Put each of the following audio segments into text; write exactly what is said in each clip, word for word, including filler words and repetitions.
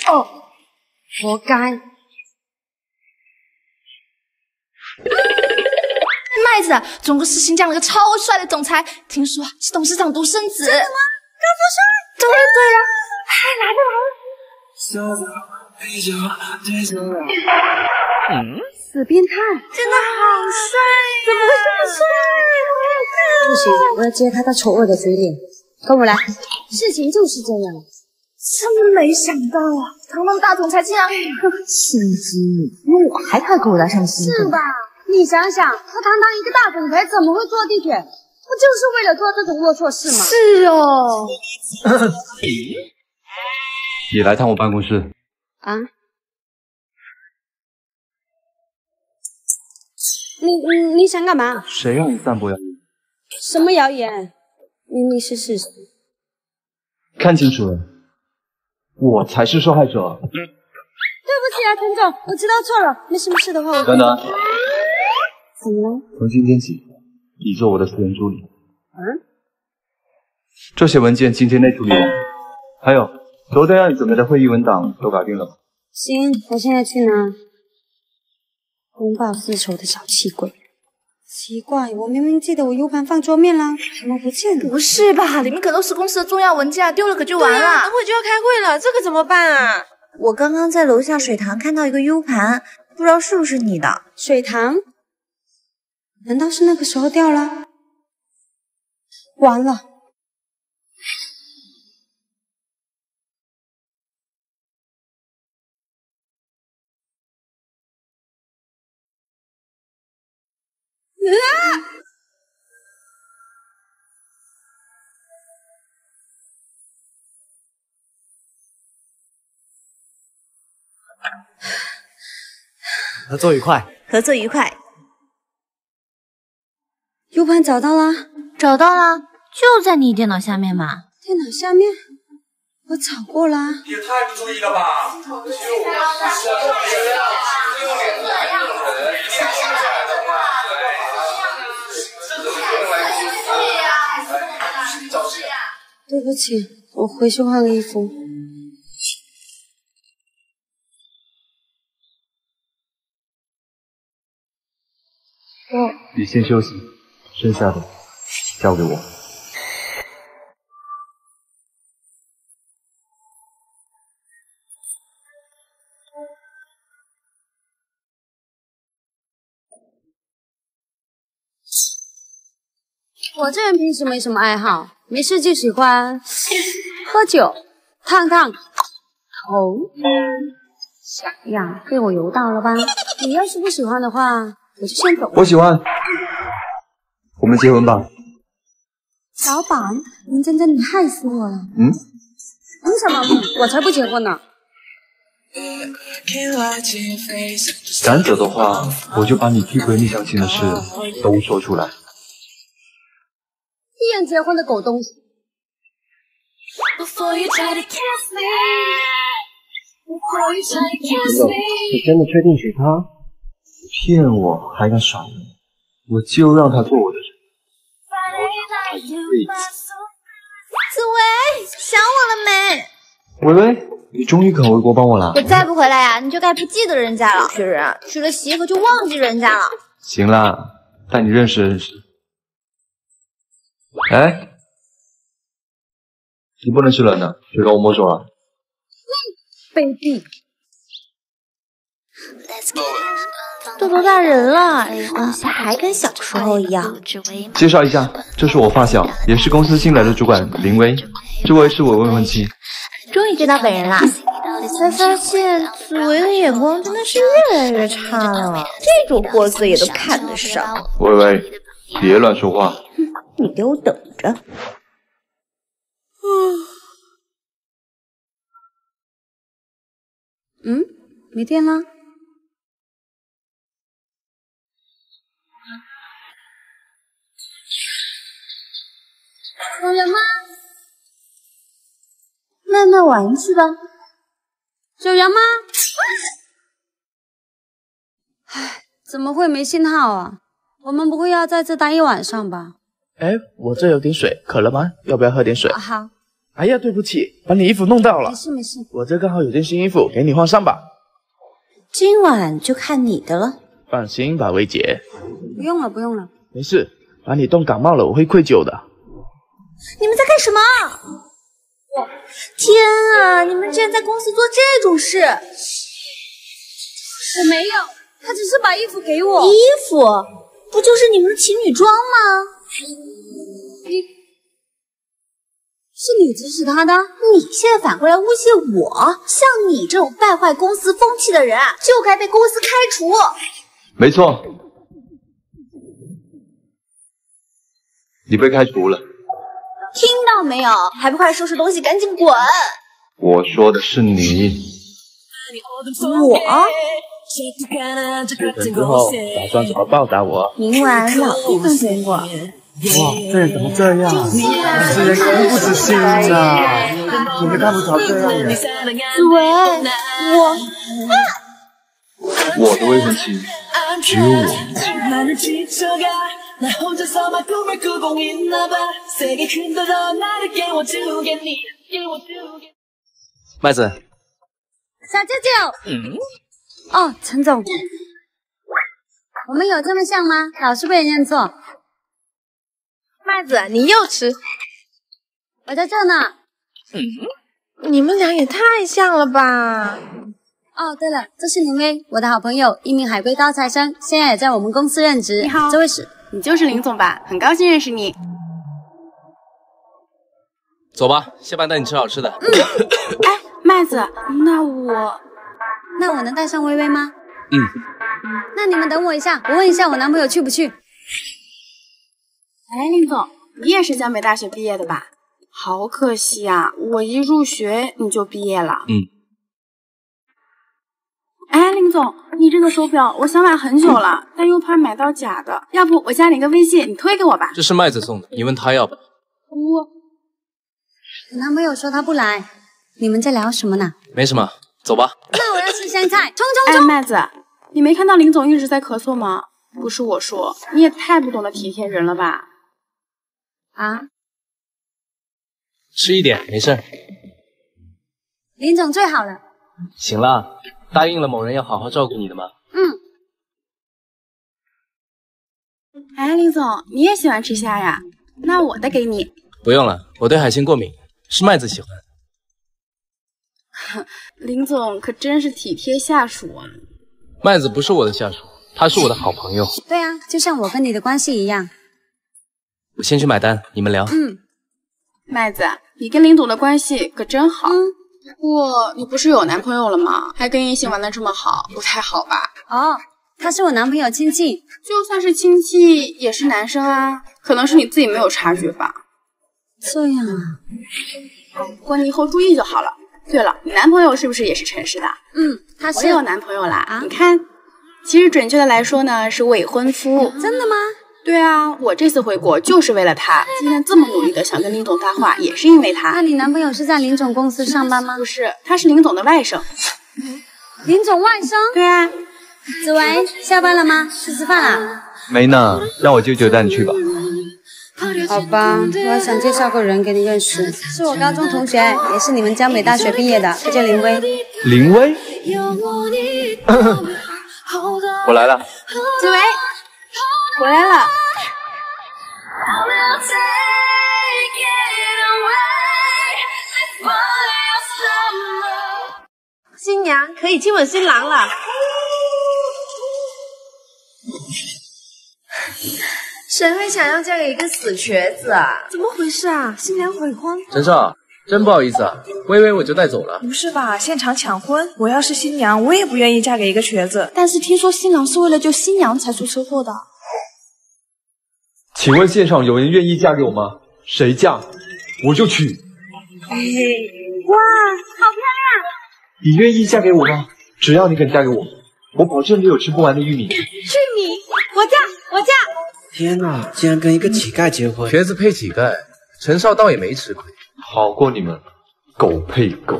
哦，活该！麦子，中国实行降了个超帅的总裁，听说是董事长独生子。真的吗？高富帅？对对呀、啊，哎，来了来了。嗯，死变态，真的好帅！怎么会这么帅？ 不行，我要揭开他丑恶的嘴脸。跟我来，事情就是这样。 真没想到啊，堂堂大总裁竟然心机，比我还快给我来上心。是吧？你想想，他堂堂一个大总裁，怎么会坐地铁？不就是为了做这种龌龊事吗？ 是哦。 也来趟我办公室啊？你你你想干嘛？ 谁让你散播谣言？ 什么谣言？明明是事实。 看清楚了，我才是受害者。 对不起啊，陈总，我知道错了。没什么事的话，我等等。 怎么了？ 从今天起，你做我的私人助理。 嗯？ 这些文件今天内处理完。还有，昨天让你准备的会议文档都搞定了吗？ 行，我现在去拿。公报私仇的小气鬼。奇怪，我明明记得我 U 盘放桌面啦，怎么不见了？ 不是吧？里面可都是公司的重要文件，丢了可就完了。 对啊，等会就要开会了，这个怎么办啊？ 我刚刚在楼下水塘看到一个 U 盘，不知道是不是你的。 水塘？难道是那个时候掉了？完了！啊！ 合作愉快， 合作愉快。 U 盘找到了， 找到了，就在你电脑下面嘛。 电脑下面？我找过了。 也太不注意了吧！ 对不起，我回去换个衣服。 你先休息，剩下的交给我。 我这人平时没什么爱好，没事就喜欢喝酒、烫烫头。想呀，被我游到了吧？你要是不喜欢的话，我就先走。 我喜欢，我们结婚吧。 老板，林真真，你害死我了。 嗯？ 凭什么？我才不结婚呢。 敢走的话，我就把你替闺蜜相亲的事都说出来。 一眼结婚的狗东西！ 林总，你真的确定是他？骗我还敢耍人？我就让他做我的人。 紫薇，想我了没？ 薇薇，你终于肯回国帮我了。 我再不回来呀、啊，你就该不记得人家了。这人啊，娶了媳妇就忘记人家了。 行啦，带你认识认识。哎，你不能吃冷的，别跟我摸手了。 卑鄙！ 都多大人了，东西还跟小时候一样。 介绍一下，这是我发小，也是公司新来的主管林薇，这位是我未婚妻。 终于见到本人啦！我才发现紫薇的眼光真的是越来越差了，这种货色也都看得上。 薇薇，别乱说话。 你给我等着。 嗯，没电了。有人吗？ 慢慢玩去吧。 有人吗？唉，怎么会没信号啊？我们不会要在这待一晚上吧？ 哎，我这有点水，渴了吗？要不要喝点水？ 啊、好。 哎呀，对不起，把你衣服弄到了。 没事没事， 我这刚好有件新衣服，给你换上吧。 今晚就看你的了。 放心吧，薇姐。 不用了不用了。 没事，把你冻感冒了，我会愧疚的。 你们在干什么？天啊！你们竟然在公司做这种事！ 我没有，他只是把衣服给我。 衣服不就是你们的情侣装吗？ 你是你指使他的？ 你现在反过来诬陷我？像你这种败坏公司风气的人啊，就该被公司开除。 没错，你被开除了。 听到没有？还不快收拾东西，赶紧滚！ 我说的是你。 我出门之后打算怎么报答我？ 明晚老地方见过。 哇，这人怎么这样？这人可不知心啊！怎么看不着这样的？ 喂，我我的未婚妻只有我。 麦子， 小舅舅。嗯。哦，陈总，我们有这么像吗？老是被人认错。 麦子，你又吃？ 我在这呢。 嗯，你们俩也太像了吧！ 哦，对了，这是林威，我的好朋友，一名海归高材生，现在也在我们公司任职。 你好， 这位是， 你就是林总吧？很高兴认识你。 走吧，下班带你吃好吃的。 嗯。哎，麦子，那我， 那我能带上微微吗？ 嗯。 那你们等我一下，我问一下我男朋友去不去。 哎，林总，你也是江北大学毕业的吧？好可惜啊，我一入学你就毕业了。 嗯。 哎，林总，你这个手表我想买很久了，但又怕买到假的，要不我加你个微信，你推给我吧。 这是麦子送的，你问他要吧。 我， 我男朋友说他不来，你们在聊什么呢？ 没什么，走吧。 那我要吃香菜，冲冲冲！ 哎，麦子，你没看到林总一直在咳嗽吗？不是我说，你也太不懂得体贴人了吧？ 啊？ 吃一点，没事。 林总最好了。 行了，答应了某人要好好照顾你的吗？ 嗯。 哎，林总，你也喜欢吃虾呀？那我的给你。 不用了，我对海鲜过敏，是麦子喜欢。 林总可真是体贴下属啊。 麦子不是我的下属，他是我的好朋友。 对啊，就像我跟你的关系一样。 我先去买单，你们聊。 嗯。 麦子，你跟林总的关系可真好。嗯。不过你不是有男朋友了吗？还跟异性玩的这么好，不太好吧？ 哦，他是我男朋友亲戚。 就算是亲戚，也是男生啊，可能是你自己没有察觉吧。 这样啊。 不过你以后注意就好了。对了，你男朋友是不是也是城市的？ 嗯，他是。 我有男朋友啦，啊、你看，其实准确的来说呢，是未婚夫。 真的吗？ 对啊，我这次回国就是为了他。今天这么努力的想跟林总搭话，也是因为他。 那你男朋友是在林总公司上班吗？ 不是，他是林总的外甥。 林总外甥？ 对啊。 子维，下班了吗？去吃饭啊？ 没呢，让我舅舅带你去吧。 好吧，我还想介绍个人给你认识，是我高中同学，也是你们江北大学毕业的，他叫林威。 林威？我来了。 子维，回来了。 新娘可以亲吻新郎了。 谁会想要嫁给一个死瘸子啊？ 怎么回事啊？新娘悔婚？ 陈少，真不好意思啊，微微我就带走了。 不是吧？现场抢婚？我要是新娘，我也不愿意嫁给一个瘸子。 但是听说新郎是为了救新娘才出车祸的。 请问现场有人愿意嫁给我吗？谁嫁，我就娶。 嘿嘿，哇，好漂亮！ 你愿意嫁给我吗？只要你肯嫁给我，我保证你有吃不完的玉米。 玉米，我嫁，我嫁！ 天哪，竟然跟一个乞丐结婚！ 瘸子配乞丐，陈少倒也没吃亏。 好过你们，狗配狗。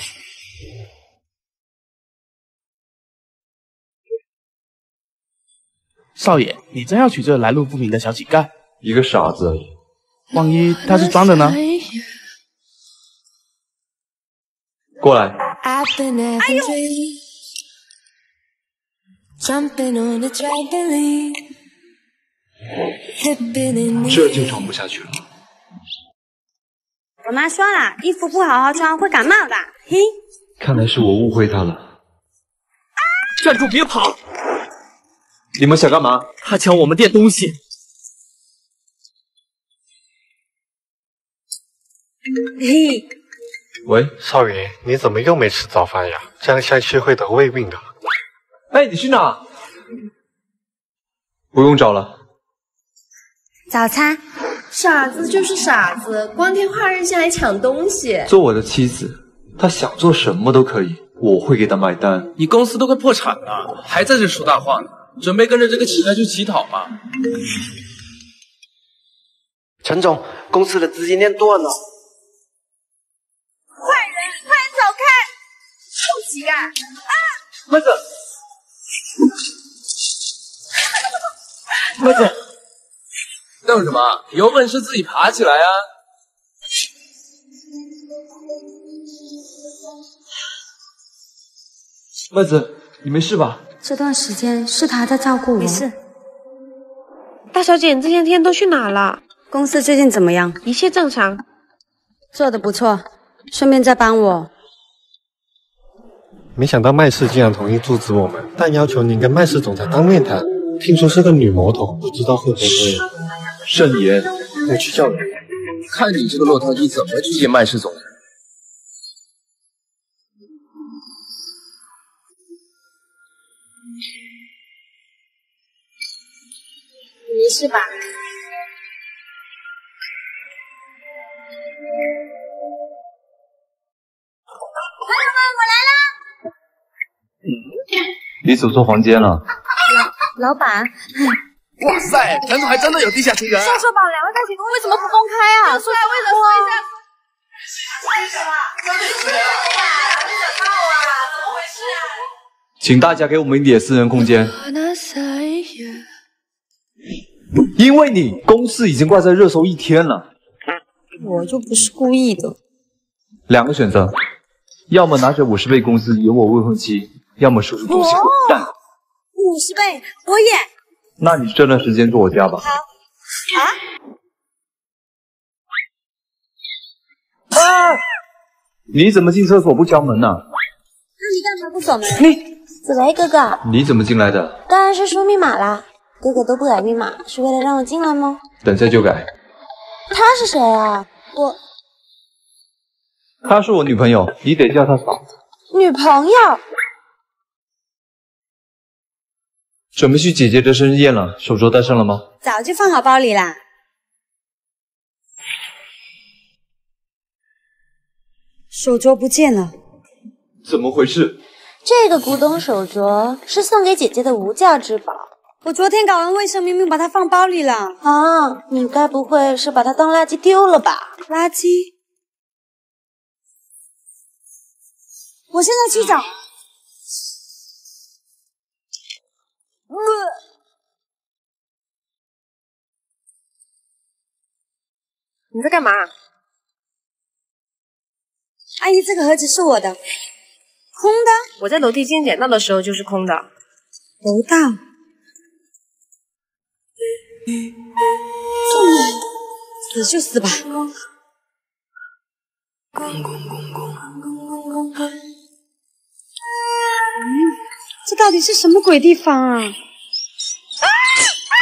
少爷，你真要娶这来路不明的小乞丐？ 一个傻子而已。 万一他是装的呢？ 过来。 哎呦！ 这就装不下去了。 我妈说了，衣服不好好穿会感冒的。嘿， 看来是我误会他了。 站住，别跑！ 你们想干嘛？ 他抢我们店东西。 嘿， 喂， 少爷，你怎么又没吃早饭呀？这样下去会得胃病的。 哎，你去哪？不用找了。 早餐。 傻子就是傻子，光天化日下来抢东西。 做我的妻子，她想做什么都可以，我会给她买单。 你公司都快破产了，还在这说大话呢？准备跟着这个乞丐去乞讨吗？ 陈总，公司的资金链断了。 坏人，快走开！臭乞丐！啊！ 妹子，妹子。 弄什么？有本事自己爬起来啊！ 妹子，你没事吧？ 这段时间是他在照顾我。没事。 大小姐，你这些天都去哪了？ 公司最近怎么样？ 一切正常。 做得不错，顺便再帮我。 没想到麦氏竟然同意阻止我们，但要求您跟麦氏总裁当面谈。听说是个女魔头，不知道会不会。 慎言， 我去叫人。 看你这个落汤鸡怎么去见麦氏总裁。 没事吧？ 朋友们，我来啦！ 你走错房间了。 老板。 哇塞，陈总还真的有地下情人。 销售榜两位大姐为什么不公开啊？ 说出来，为了说一下。为什么？怎么回事啊？ 请大家给我们一点私人空间。因为你，公司已经挂在热搜一天了。 我就不是故意的。 两个选择，要么拿着五十倍工资演我未婚妻，要么说出东西滚蛋。 五十倍，我演。 那你这段时间住我家吧。 好。啊？ 啊！你怎么进厕所不敲门呢？ 那你干嘛不锁门？ 你紫薇哥哥， 你怎么进来的？ 当然是输密码啦。哥哥都不改密码，是为了让我进来吗？ 等下就改。 他是谁啊？我她是我女朋友，你得叫她嫂子。 女朋友。 准备去姐姐的生日宴了，手镯带上了吗？ 早就放好包里啦。手镯不见了， 怎么回事？ 这个古董手镯是送给姐姐的无价之宝。 我昨天搞完卫生，明明把它放包里了。 啊，你该不会是把它当垃圾丢了吧？ 垃圾？我现在去找。呃你在干嘛？ 阿姨，这个盒子是我的，空的。 我在楼梯间捡到的时候就是空的。 楼道。死就死吧。嗯，这到底是什么鬼地方啊？啊啊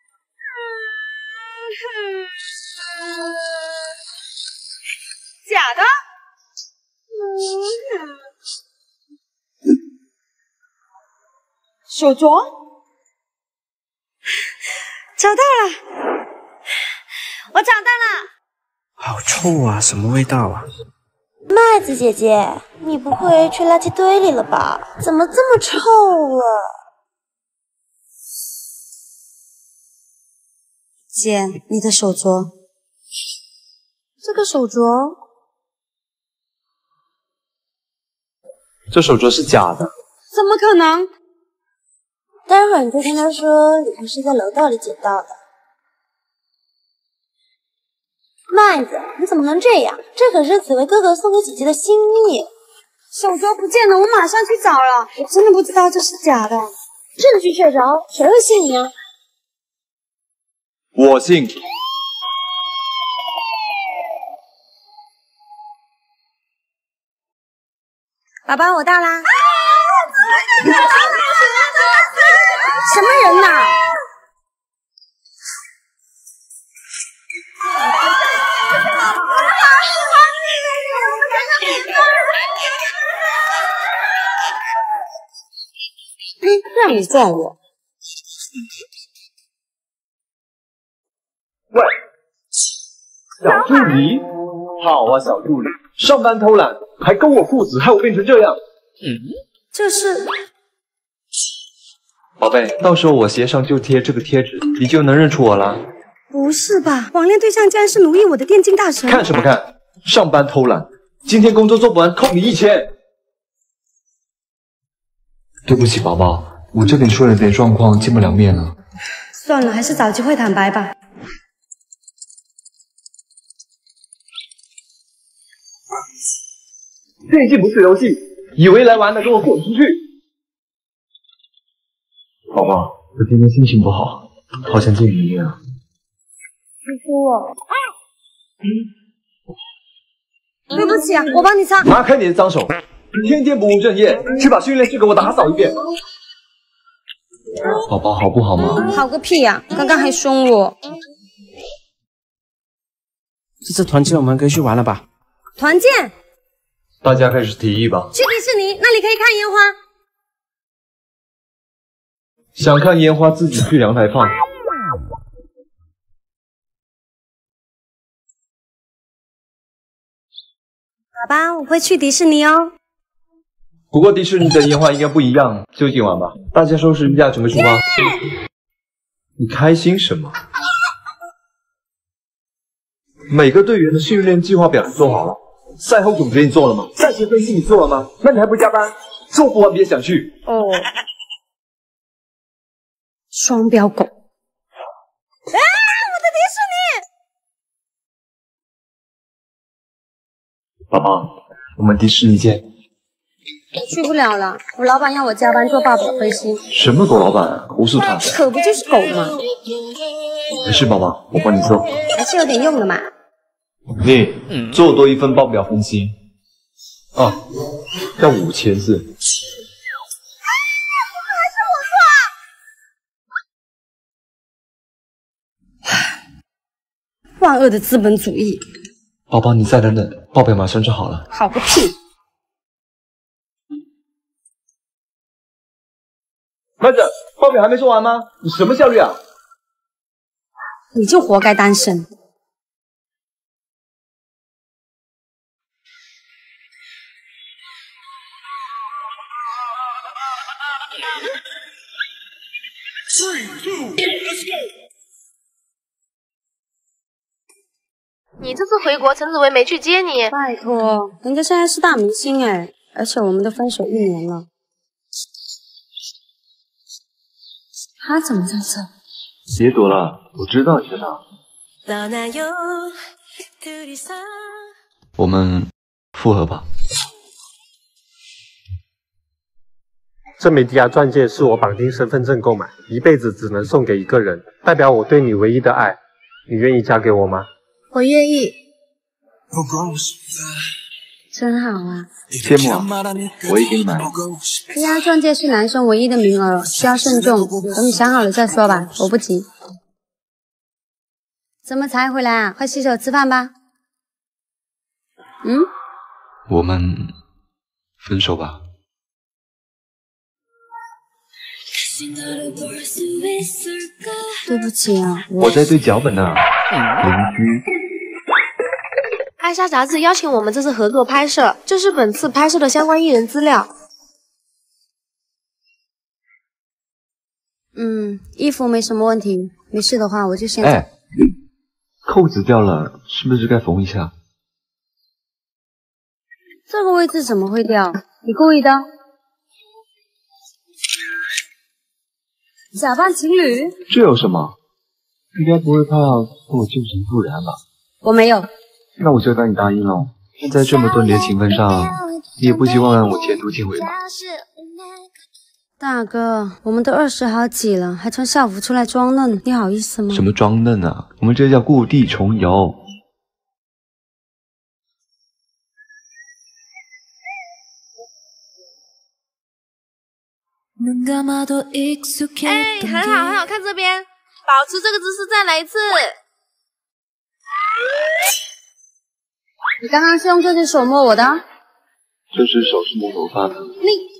假的？手镯？找到了，我找到了。 好臭啊，什么味道啊？ 麦子姐姐，你不会去垃圾堆里了吧？怎么这么臭啊？ 姐，你的手镯。 这个手镯， 这手镯是假的。 怎么可能？ 待会儿你就跟他说李同是在楼道里捡到的。麦子，你怎么能这样？这可是紫薇哥哥送给姐姐的心意。 手镯不见了，我马上去找了。我真的不知道这是假的，证据确凿，谁会信你啊？ 我信。 宝宝，我到啦！什么人呐？让你撞我！ 喂，小助理，好啊，小助理，上班偷懒，还勾我裤子，害我变成这样。嗯， 这是。 宝贝，到时候我鞋上就贴这个贴纸，你就能认出我了。 不是吧？网恋对象竟然是奴役我的电竞大神！ 看什么看？上班偷懒，今天工作做不完，扣你一千。对不起，宝宝。我这里出了点状况，见不了面了。 算了，还是找机会坦白吧。 电竞不是游戏，以为来玩的给我滚出去！宝宝，我今天心情不好，好想见你一面啊。 叔叔，对不起啊，我帮你擦。 拿开你的脏手！天天不务正业，去把训练室给我打扫一遍。宝宝好不好嘛？ 好个屁呀、啊！刚刚还凶我。 这次团建我们可以去玩了吧？ 团建？ 大家开始提议吧。 去迪士尼，那里可以看烟花。 想看烟花自己去阳台放。 好吧，我会去迪士尼哦。 不过迪士尼的烟花应该不一样，就今晚吧。大家收拾一下，准备出发。你开心什么？每个队员的训练计划表你做好了，赛后总结你做了吗？赛前分析你做了吗？那你还不加班？做不完别想去。 哦，双标狗。啊！我的迪士尼！宝宝，我们迪士尼见。 去不了了，我老板要我加班做报表分析。 什么狗老板？胡是他？ 可不就是狗吗？ 没事，宝宝，我帮你做， 还是有点用的嘛。 你做多一份报表分析啊，要五千字。 还是我做。万恶的资本主义。 宝宝，你再等等，报表马上就好了。 好个屁！ 慢着，报表还没做完吗？你什么效率啊？ 你就活该单身。 你这次回国，陈子薇没去接你。 拜托，人家现在是大明星哎，而且我们都分手一年了。他怎么在这？ 别躲了，我知道你在哪。我们复合吧。 这枚迪亚钻戒是我绑定身份证购买，一辈子只能送给一个人，代表我对你唯一的爱。你愿意嫁给我吗？ 我愿意。 真好啊！ 羡慕啊！我也给你买。 迪亚钻戒是男生唯一的名额，需要慎重。等你想好了再说吧，我不急。怎么才回来啊？快洗手吃饭吧。嗯？ 我们分手吧。 对不起啊， 我, 我在对脚本呢、啊。邻居。 艾莎杂志邀请我们这次合作拍摄，这是本次拍摄的相关艺人资料。 嗯，衣服没什么问题，没事的话我就先走。 哎，扣子掉了，是不是该缝一下？ 这个位置怎么会掉？你故意的？假扮情侣？ 这有什么？应该不会怕跟我旧情复燃吧？ 我没有。 那我就当你答应喽。 在这么多年的情分上，你也不希望让我前途尽毁吧？ 大哥，我们都二十好几了，还穿校服出来装嫩，你好意思吗？ 什么装嫩啊？我们这叫故地重游。 哎，很好很好，看这边，保持这个姿势再来一次。 你刚刚是用这只手摸我的？ 这只手是摸头发的。 你。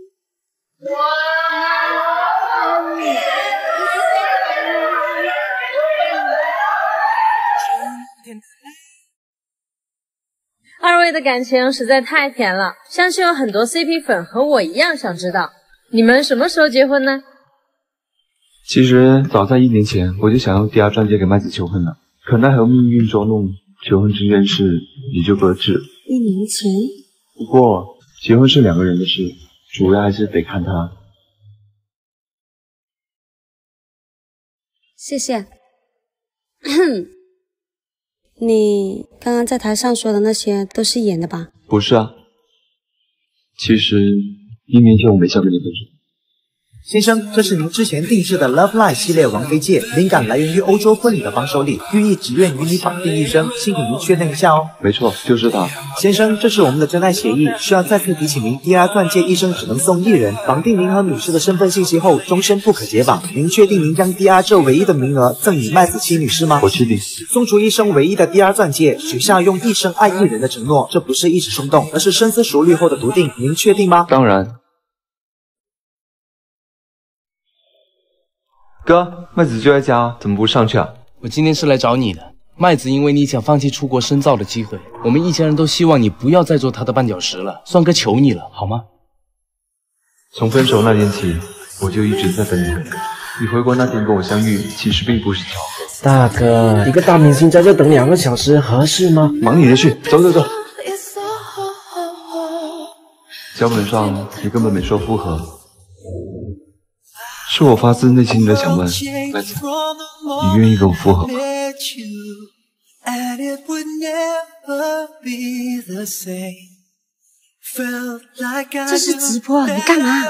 二位的感情实在太甜了，相信有很多 C P 粉和我一样想知道，你们什么时候结婚呢？ 其实早在一年前，我就想用第二钻戒给麦子求婚了，可奈何命运捉弄，求婚这件事也就搁置了。 一年前？ 不过结婚是两个人的事，主要还是得看他。 谢谢。你刚刚在台上说的那些都是演的吧？ 不是啊，其实一年前我没想跟你分手。 先生，这是您之前定制的 Love Line 系列王妃戒，灵感来源于欧洲婚礼的绑手礼，寓意只愿与你绑定一生，请您确认一下哦。 没错，就是它。 先生，这是我们的真爱协议，需要再次提醒您，第二钻戒一生只能送一人，绑定您和女士的身份信息后，终身不可解绑。您确定您将 D R 这唯一的名额赠与麦子期女士吗？ 我确定。 送出一生唯一的 D R 钻戒，许下用一生爱一人的承诺，这不是一时冲动，而是深思熟虑后的笃定。您确定吗？ 当然。哥，麦子就在家，怎么不上去啊？ 我今天是来找你的。麦子因为你想放弃出国深造的机会，我们一家人都希望你不要再做他的绊脚石了。算哥求你了，好吗？ 从分手那天起，我就一直在等你回来。你回国那天跟我相遇，其实并不是巧合。 大哥，一个大明星在这等两个小时，合适吗？ 忙你的去，走走走。脚本上你根本没说复合。是我发自内心的想问，麦子，你愿意跟我复合吗？ 这是直播，你干嘛？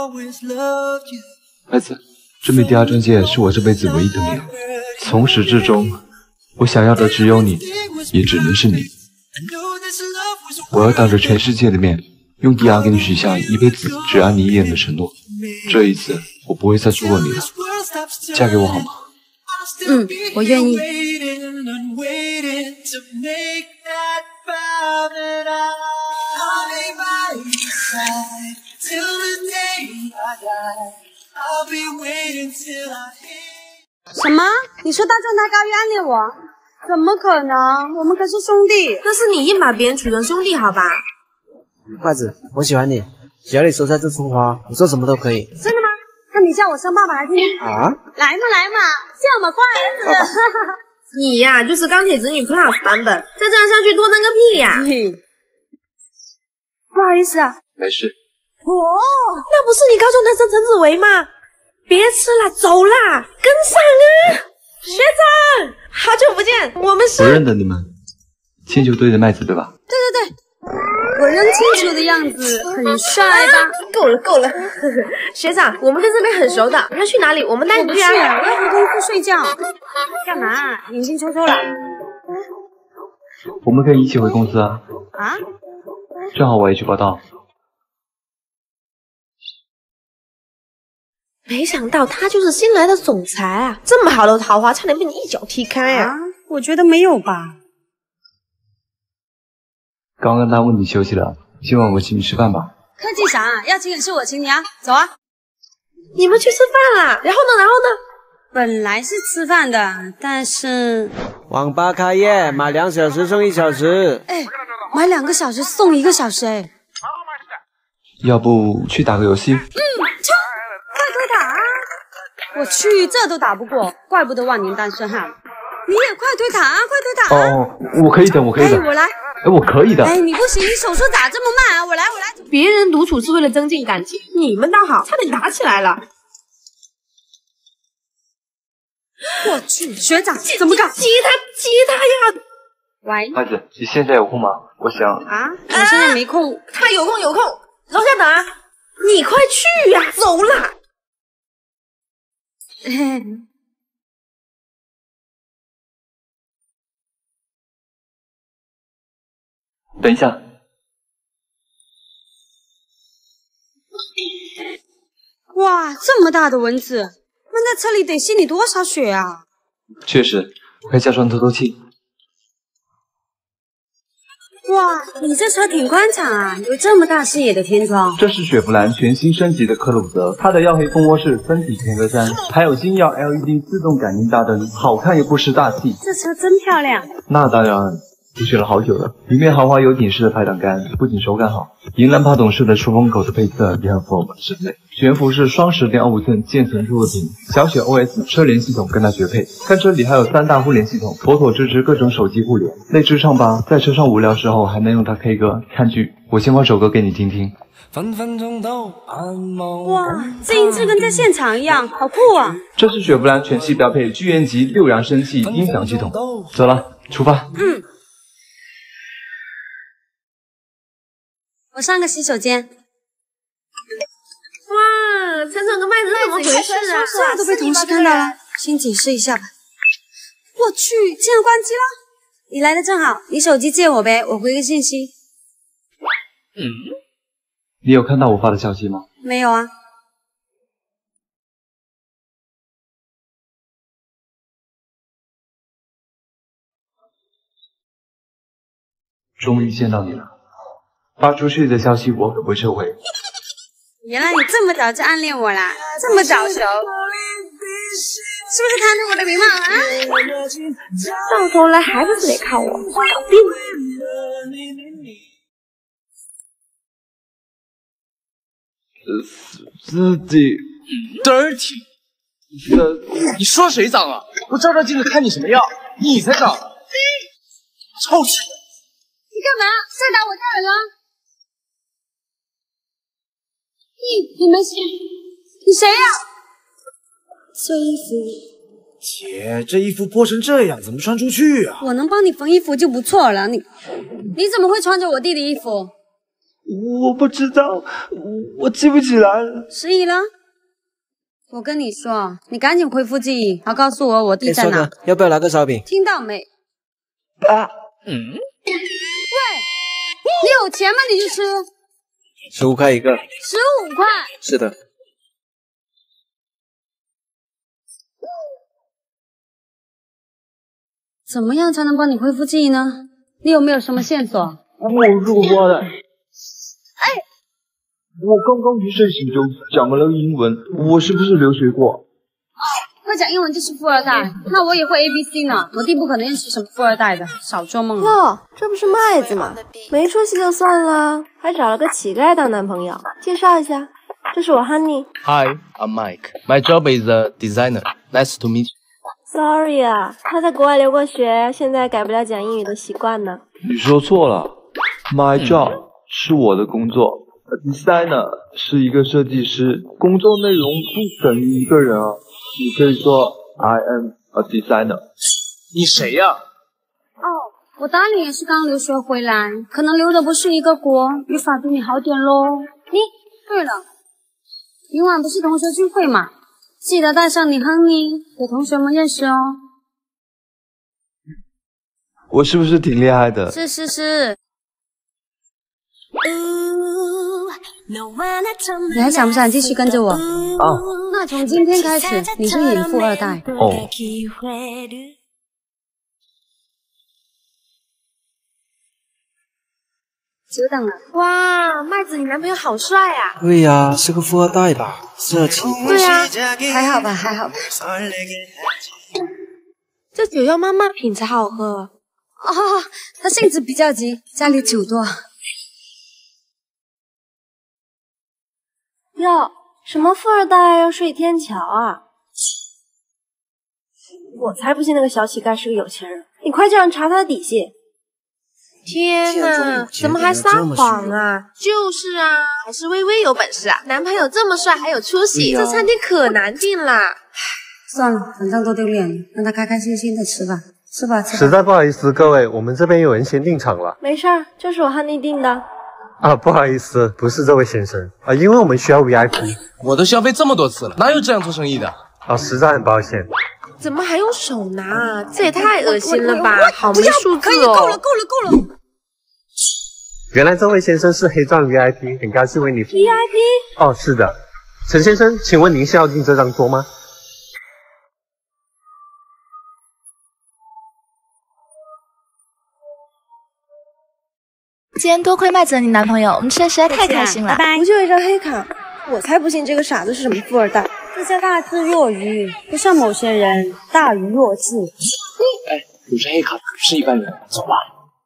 麦子，这枚第二钻戒是我这辈子唯一的名额，从始至终，我想要的只有你，也只能是你。我要当着全世界的面，用第二给你许下一辈子只爱你一人的承诺。这一次。我不会再错过你了，嫁给我好吗？ 嗯，我愿意。什么？你说大壮他高于暗恋我？怎么可能？我们可是兄弟。 那是你硬把别人处成兄弟，好吧？ 筷子，我喜欢你，只要你收下这束花，我做什么都可以。 真的吗？那你叫我生爸爸来听听啊！ 来嘛来嘛，叫嘛乖儿子！ 你呀、啊，就是钢铁直女 Plus 版本，再这样下去多能个屁呀、啊！ 不好意思啊， 没事。 哦，那不是你高中男神陈子维吗？别吃了，走啦，跟上啊！学长，好久不见，我们是我认得你们，铅球队的麦子对吧？ 对对对。我扔铅球的样子很帅吧？ 啊、够了够了，学长，我们在这边很熟的，要去哪里？我们带你去啊！ 我要回公司睡觉。干嘛？眼睛抽抽了？ 我们可以一起回公司啊！ 啊？ 正好我也去报道。 没想到他就是新来的总裁啊！这么好的桃花，差点被你一脚踢开啊！ 啊我觉得没有吧。 刚刚他问你休息了，今晚我请你吃饭吧。 客气啥？要请也是我请你啊，走啊！ 你们去吃饭啦？然后呢？然后呢？ 本来是吃饭的，但是网吧开业，买两小时送一小时。 哎，买两个小时送一个小时，哎。 要不去打个游戏？ 嗯，去，快推塔啊！我去，这都打不过，怪不得万年单身汉。你也快推塔啊！快推塔啊！ 哦，我可以等，我可以等。 哎，我来。 哎，我可以的。 哎，你不行，你手速咋这么慢啊？我来，我来。 别人独处是为了增进感情，你们倒好，差点打起来了。 我去，学长怎么搞？ 吉他，吉他呀！ 喂， 麦子，你现在有空吗？我想啊，我现在没空。 他有空有空，楼下等啊！你快去呀、啊，走啦！ 等一下。 哇，这么大的蚊子，闷在车里得吸你多少血啊！ 确实，快加装透透气。 哇，你这车挺宽敞啊，有这么大视野的天窗。 这是雪佛兰全新升级的科鲁泽，它的耀黑蜂窝式分体前格栅，还有星耀 L E D 自动感应大灯，好看又不失大气。 这车真漂亮。 那当然，我选了好久了。里面豪华游艇式的排挡杆，不仅手感好，银蓝爬筒式的出风口的配色也很符合我们的审美。悬浮式双十点二五寸渐层触屏，小雪 O S 车联系统跟它绝配。看车里还有三大互联系统，妥妥支持各种手机互联。内置唱吧，在车上无聊时候还能用它 K 歌看剧。我先放首歌给你听听。 哇，这音质跟在现场一样，好酷啊！ 这是雪佛兰全系标配剧院级六扬声器音响系统。走了，出发。 嗯。我上个洗手间。 哇，陈总跟麦子怎么回事啊？ 这都被同事看到了，先解释一下吧。我去，竟然关机了！你来的正好，你手机借我呗，我回个信息。 嗯，你有看到我发的消息吗？ 没有啊。 终于见到你了。发出去的消息我可不会撤回。 原来你这么早就暗恋我啦，这么早熟，是不是贪着我的名望啊？ 到头来还不是得靠我搞定。 自己 dirty， 呃， 你说谁脏了？我照照镜子看你什么样？你才脏，臭死！ 你干嘛？再打我家人了？你你没事？你谁呀、啊？这衣服， 姐，这衣服破成这样，怎么穿出去啊？ 我能帮你缝衣服就不错了。你你怎么会穿着我弟的衣服？ 我不知道，我记不起来了。 失忆了？我跟你说，你赶紧恢复记忆，然后告诉我我弟在哪。 欸、要不要来个烧饼？ 听到没？ 啊，嗯。 喂，你有钱吗？你就吃。 十五块一个。 十五块。 是的。 怎么样才能帮你恢复记忆呢？你有没有什么线索？ 我是我妈的。 哎， 我刚刚一睡醒就讲了英文，我是不是留学过？ 会讲英文就是富二代，那我也会 A B C 呢。我弟不可能认识什么富二代的，少做梦了。 哟，这不是麦子吗？没出息就算了，还找了个乞丐当男朋友。介绍一下，这是我 Honey。Hi, I'm Mike. My job is a designer. Nice to meet you.Sorry 啊，他在国外留过学，现在改不了讲英语的习惯呢。 你说错了 ，My job、嗯、是我的工作 ，A designer 是一个设计师，工作内容不等于一个人啊。你可以说 I am a designer。 你谁呀、啊？ 哦，我当年也是刚留学回来，可能留的不是一个国，语法比你好点咯。你，对了，明晚不是同学聚会吗？记得带上你 Honey 给同学们认识哦。 我是不是挺厉害的？ 是是是。你还想不想继续跟着我？ 啊。 那从今天开始，你是演富二代。 哦。 久等了。 哇，麦子，你男朋友好帅啊！ 对呀、啊，是个富二代吧？色情。 对呀、啊， 还好吧，还好吧。 这酒要妈妈品才好喝。 哦，他性子比较急，家里酒多。 哟，什么富二代要睡天桥啊？我才不信那个小乞丐是个有钱人！你快叫人查他的底细。天哪，怎么还撒谎啊？就是啊，还是微微有本事啊！男朋友这么帅，还有出息，这餐厅可难订啦。 算了，反正都丢脸了，让他开开心心的吃吧。 吃吧吃吧。 实在不好意思，各位，我们这边有人先订场了。 没事儿，就是我和你订的。 啊，不好意思，不是这位先生啊，因为我们需要 V I P。 我都消费这么多次了，哪有这样做生意的？ 啊，实在很抱歉。 怎么还用手拿啊？这也太恶心了吧！好没素质哦！ 可以，够了，够了，够了。 原来这位先生是黑钻 V I P， 很高兴为你服务。 V I P？ 哦，是的。陈先生，请问您是要订这张桌吗？ 今天多亏麦子和你男朋友，我们吃的实在太开心了。 拜拜。不就一张黑卡，我才不信这个傻子是什么富二代。 这叫大智若愚，不像某些人大愚若智。 哎，有张黑卡不是一般人，走吧。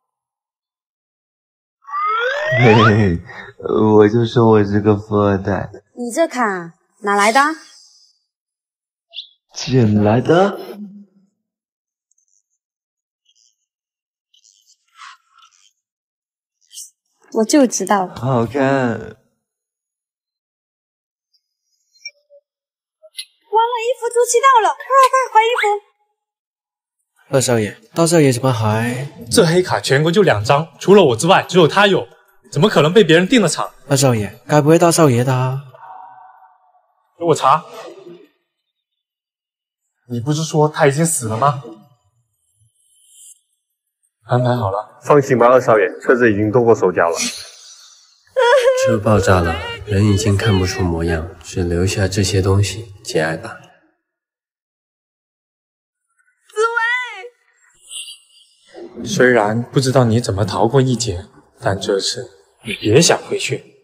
嘿嘿嘿，我就说我是个富二代。 你这卡哪来的？ 捡来的。 我就知道。 好看。完了， 衣服租期到了，快快换衣服。 二少爷，大少爷怎么还…… 这黑卡全国就两张，除了我之外，只有他有，怎么可能被别人订了场？ 二少爷，该不会大少爷的啊？ 给我查。你不是说他已经死了吗？安排好了，放心吧，二少爷，车子已经动过手脚了。 车爆炸了，人已经看不出模样，只留下这些东西，节哀吧。 虽然不知道你怎么逃过一劫，但这次你别想回去。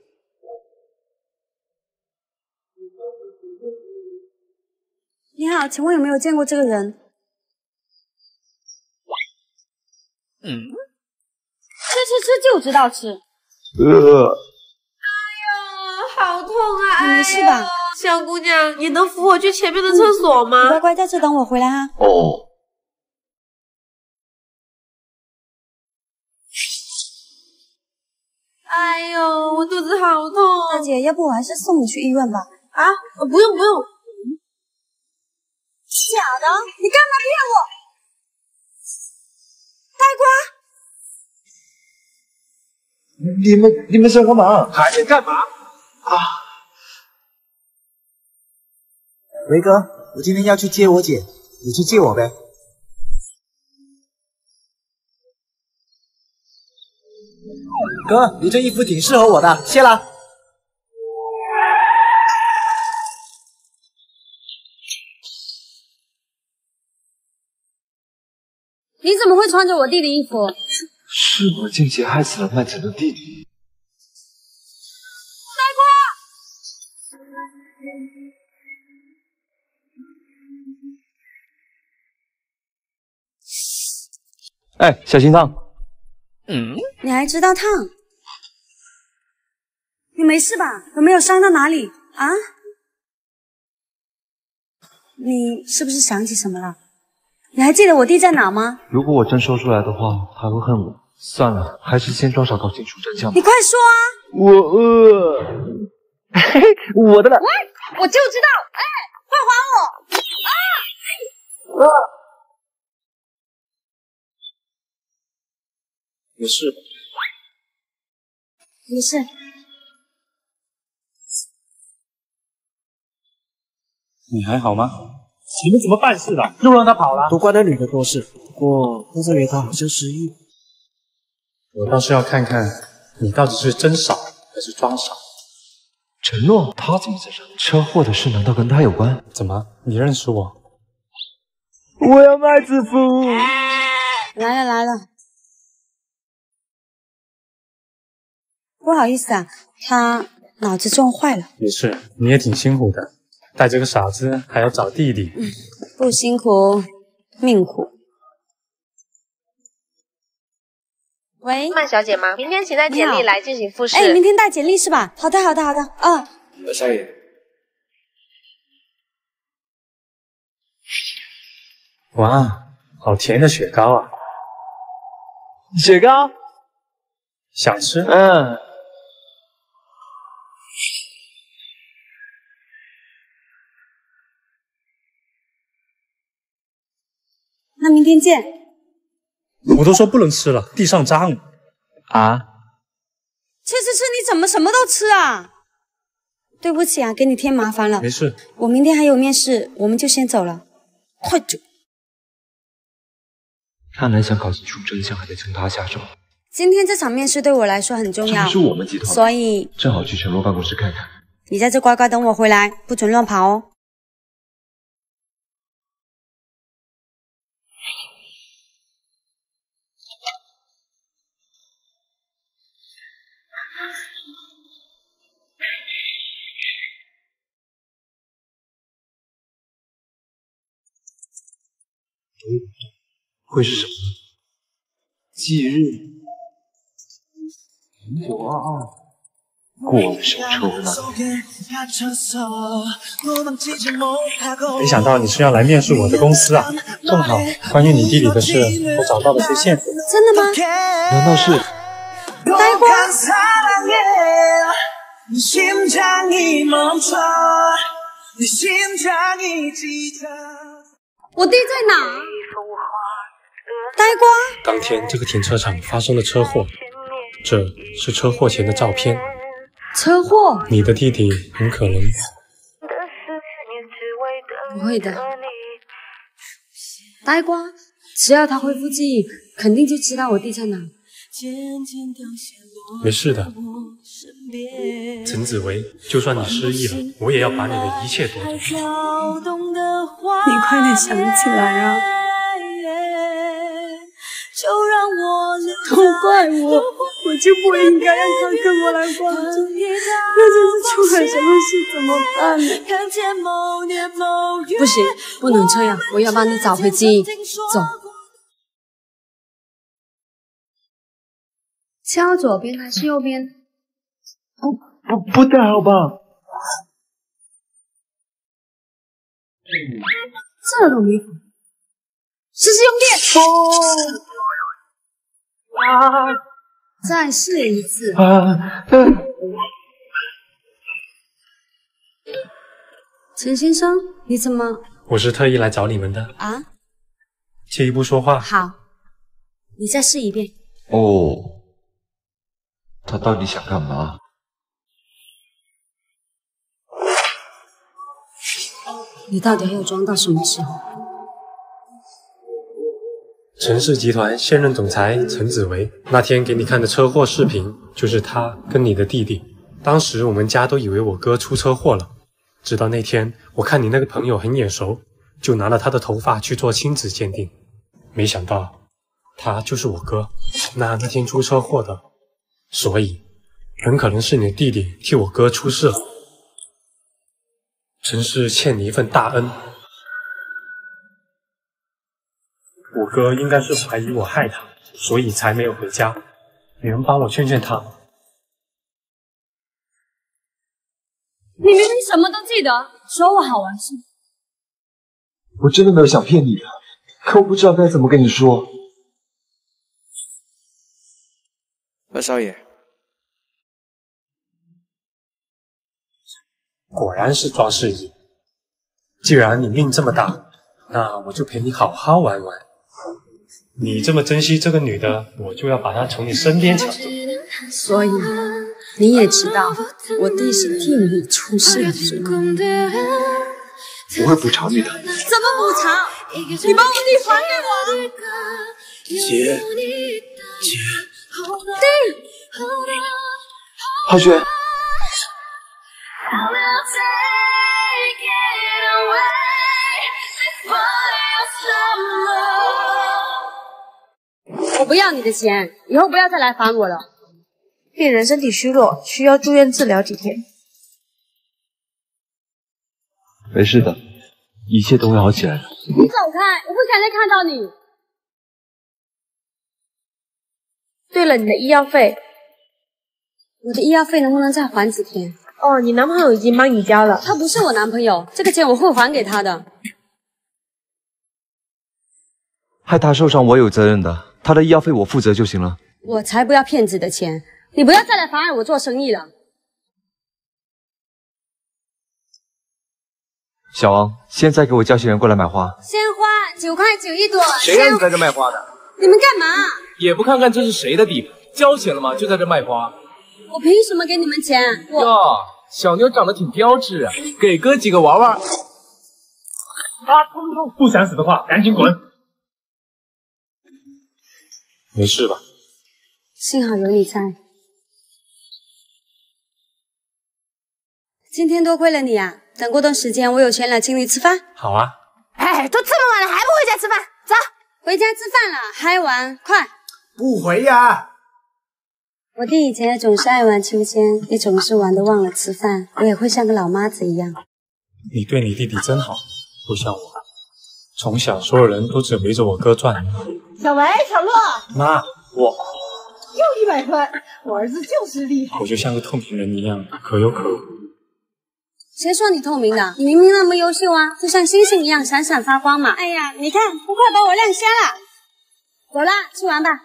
你好，请问有没有见过这个人？ 嗯， 吃吃吃就知道吃。 呃， 好痛啊！ 你没事吧？ 小姑娘，你能扶我去前面的厕所吗？ 你乖乖在这等我回来啊。 哦。 哎呦，我肚子好痛！ 大姐，要不我还是送你去医院吧？ 啊，不用不用。 假的？你干嘛骗我？呆瓜！ 你们你们想干嘛？ 还能干嘛？ 啊！ 维哥，我今天要去接我姐，你去接我呗。哥，你这衣服挺适合我的，谢了。 你怎么会穿着我弟的衣服？ 是我间接害死了麦子的弟弟。 哎，小心烫！ 嗯，你还知道烫？你没事吧？有没有伤到哪里啊？你是不是想起什么了？你还记得我弟在哪吗？ 如果我真说出来的话，他会恨我。算了，还是先装傻搞清楚真相吧。 你快说啊！ 我饿。嘿嘿，我的了。 我就知道，哎，快还我！啊！啊！ 没事。 没事。 你还好吗？ 你们怎么办事的？又让他跑了？ 都怪那女的多事。不过大少爷他好像失忆。 我倒是要看看你到底是真傻还是装傻。 承诺他怎么在这？车祸的事难道跟他有关？ 怎么？你认识我？ 我要麦子夫。 来了来了。不好意思啊，他脑子撞坏了。 也是，你也挺辛苦的，带着个傻子还要找弟弟。 嗯，不辛苦，命苦。喂， 曼小姐吗？明天请带简历来进行复试。 哎，明天带简历是吧？好的，好的，好的。啊， 二少爷， 哇，好甜的雪糕啊！ 雪糕， 想吃？ 嗯。 那明天见。 我都说不能吃了，地上脏。 啊？ 吃吃吃，你怎么什么都吃啊？对不起啊，给你添麻烦了。 没事， 我明天还有面试，我们就先走了。快走！ 看来想搞清楚真相，还得从他下手。 今天这场面试对我来说很重要， 这不是我们集团， 所以正好去陈洛办公室看看。 你在这乖乖等我回来，不准乱跑哦。 会是什么？忌日，我啊，过手抽了。 没想到你是要来面试我的公司啊！正好，关于你弟弟的事，我找到了些线索。 真的吗？ 难道是？ 呆瓜！我弟在哪？呆瓜！ 当天这个停车场发生了车祸，这是车祸前的照片。 车祸？ 你的弟弟很可能…… 不会的。呆瓜，只要他恢复记忆，肯定就知道我弟在哪。 没事的，陈紫薇，就算你失忆了，我也要把你的一切夺走。 你快点想起来啊！都怪我，我就不应该让他跟我来广州。那这次出了什么事怎么办呢？不行，不能这样，我要帮你找回记忆。走。敲左边还是右边？ 不不不太好吧？ 这都没法。试试用电。哦！啊！再试一次。 啊！ 陈先生，你怎么？ 我是特意来找你们的。 啊？ 借一步说话。 好，你再试一遍。 哦。他到底想干嘛？ 你到底还要装到什么时候？ 陈氏集团现任总裁陈紫薇，那天给你看的车祸视频，就是他跟你的弟弟。当时我们家都以为我哥出车祸了，直到那天我看你那个朋友很眼熟，就拿了他的头发去做亲子鉴定，没想到他就是我哥，那那天出车祸的。所以，很可能是你弟弟替我哥出事了。陈氏欠你一份大恩，我哥应该是怀疑我害他，所以才没有回家。你能帮我劝劝他吗？ 你明明什么都记得，说我好玩是吗？ 我真的没有想骗你的，可我不知道该怎么跟你说。 二少爷， 果然是装饰艺。既然你命这么大，那我就陪你好好玩玩。你这么珍惜这个女的，我就要把她从你身边抢走。 所以你也知道，我弟是替你出事的，是吗？ 我会补偿你的。 怎么补偿？你把我弟还给我！ 姐，姐。 弟， 浩轩，我不要你的钱，以后不要再来烦我了。 病人身体虚弱，需要住院治疗几天。 没事的，一切都会好起来的。 你走开，我不想再看到你。 对了，你的医药费， 我的医药费能不能再还几天？ 哦，你男朋友已经帮你交了。 他不是我男朋友，这个钱我会还给他的。 害他受伤，我有责任的，他的医药费我负责就行了。 我才不要骗子的钱，你不要再来妨碍我做生意了。 小王，现在给我叫些人过来买花。 鲜花九块九一朵。 谁让你在这卖花的？ 你们干嘛？ 也不看看这是谁的地盘，交钱了吗？就在这卖花。 我凭什么给你们钱？我哟，小妞长得挺标致啊，给哥几个玩玩。啊，冲冲冲！ 不想死的话，赶紧滚！没事吧？ 幸好有你在。今天多亏了你啊！等过段时间我有钱了，请你吃饭。 好啊。 哎，都这么晚了还不回家吃饭？走， 回家吃饭了，还玩？快！ 不回呀！ 我弟以前也总是爱玩秋千，也总是玩得忘了吃饭。我也会像个老妈子一样。 你对你弟弟真好，不像我，从小所有人都只围着我哥转。 小维、小洛， 妈，我又一百分，我儿子就是厉害。 我就像个透明人一样，可有可无。 谁说你透明的？你明明那么优秀啊，就像星星一样闪闪发光嘛！哎呀，你看，都快把我亮瞎了。走啦，去玩吧。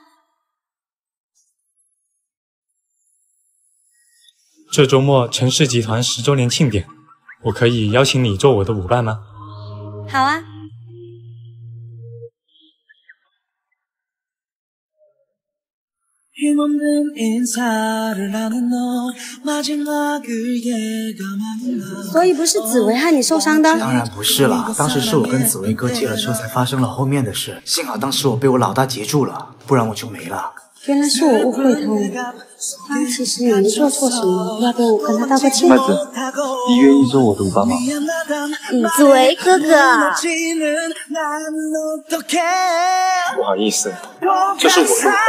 这周末陈氏集团十周年庆典，我可以邀请你做我的舞伴吗？ 好啊。所以不是紫薇害你受伤的？ 当然不是了，当时是我跟紫薇哥借了车才发生了后面的事，幸好当时我被我老大截住了，不然我就没了。 原来是我误会他了，他其实也没做错什么，要不要我跟他道个歉？ 麦子，你愿意做我的舞伴吗？ 嗯，紫薇哥哥， 不好意思，这是我的舞伴。